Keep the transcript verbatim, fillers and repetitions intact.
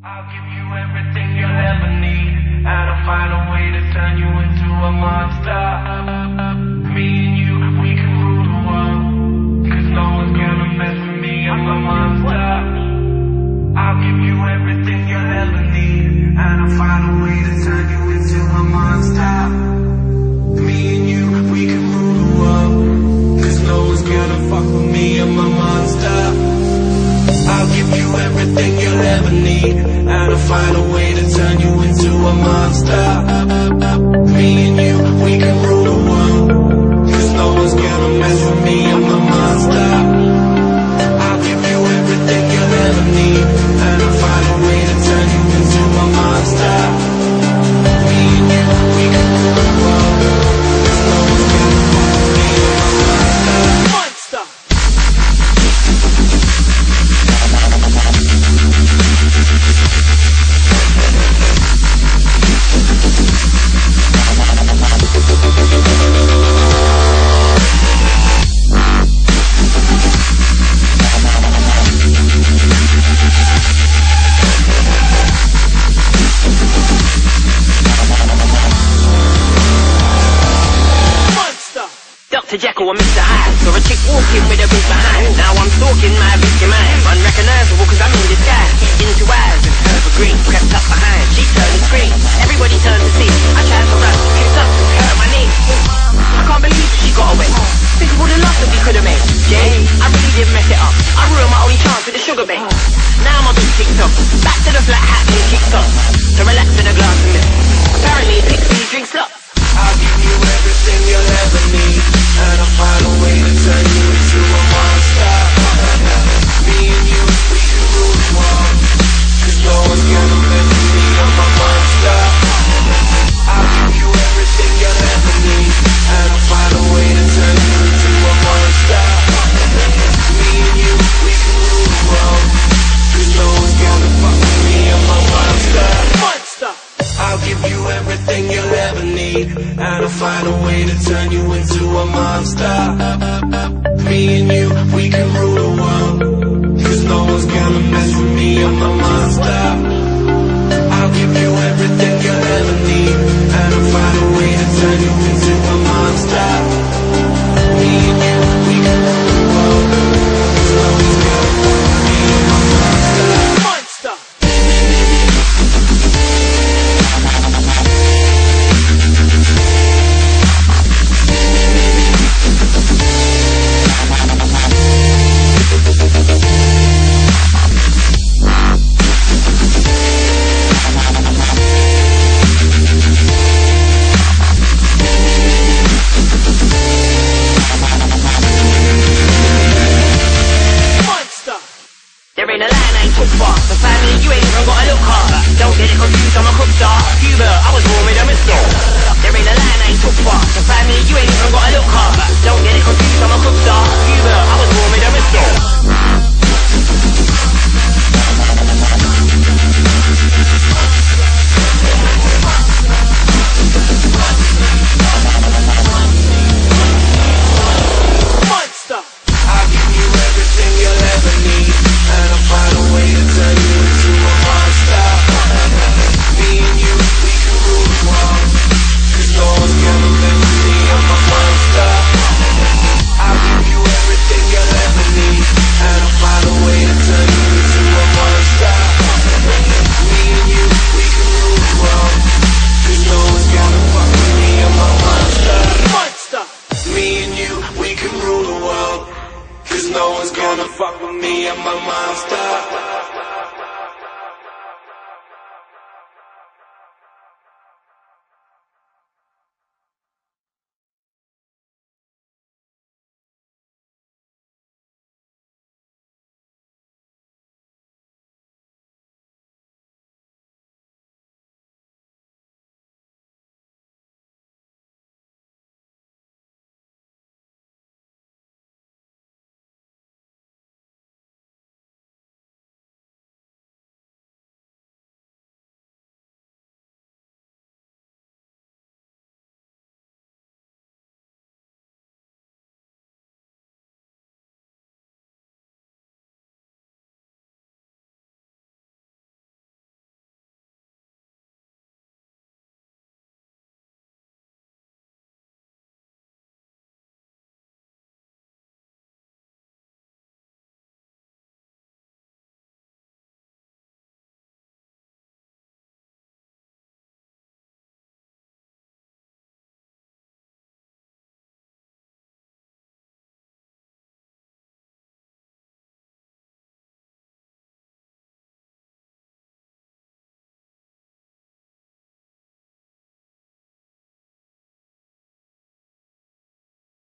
I'll give you everything you'll ever need, and I'll find a way to turn you into a monster. Me and you, we can rule the world, cause no one's gonna mess with me, I'm a monster. I'll give you everything you'll ever need, and I'll find a way to turn you into a monster. Me and you, we can rule the world, cause no one's gonna fuck with me, I'm a monster. I'll give you everything you'll ever need, and I'll find a way to turn you into a monster. Me and you, we can rule the world, cause no one's gonna mess with me, I'm a monster. I'll give you everything you'll ever need, and I'll find a way to turn you into a monster. Me and you, we can rule the world, cause no one's gonna fuck with me, I'm a monster. Monster! Doctor Jekyll and Mister Hyde, saw a chick walking with a big behind. Now I'm stalking my victim mind, unrecognizable cause I'm in disguise. Into eyes and evergreen, crept up behind. She turned and screamed, everybody turned to see. I tried to run, kicked up, hurt my knee. I can't believe she got away. Think of all the love that we could have made. Jay, I really did mess it up. I ruined my only chance with the sugar bait. Now my bitch ticked up, back to the flat hat and kicked up. To relax in a glass of milk. Apparently it picks me drink sluts. I'll give you everything you'll ever need, and I'll find a way to turn you into a monster. Me and you, we can rule the world, cause no one's gonna mess with me, I'm a monster. I'll give you everything you'll ever need, and I'll find a way to turn you into a monster. Me and you, we can rule the world, cause no one's gonna fuck with me, I'm a monster. Monster! I'll give you everything you'll ever need, and I'll find a way to turn you into a monster. Me and you, we can rule the world, cause no one's gonna mess with me, I'm a monster. I'll give you everything you'll ever need, and I'll find a way to turn you into a monster. Me and you, we can rule the world, cause no one's gonna fuck with me, I'm a monster. Monster! There ain't a line I ain't took far. The family, you ain't even got a look hard. Don't get it confused, I'm a cook star. Cuba, I was born with a mistake. There ain't a line I ain't took far. The family, you ain't even got a look hard. Don't get it confused, I'm a cook star. Cuba, I was born with a mistake. Monster! I'll give you everything you'll ever need, and I'll find a way to turn you into a monster. Me and you, we can rule the world, cause no one's gonna mess with me, I'm a monster. I'll give you everything you'll ever need, and I'll find a way to turn you into a monster. Me and you, we can rule the world, cause no one's gonna fuck with me, I'm a monster. Monster! Me and you, we can rule the world, cause no one's gonna fuck with me, I'm a monster.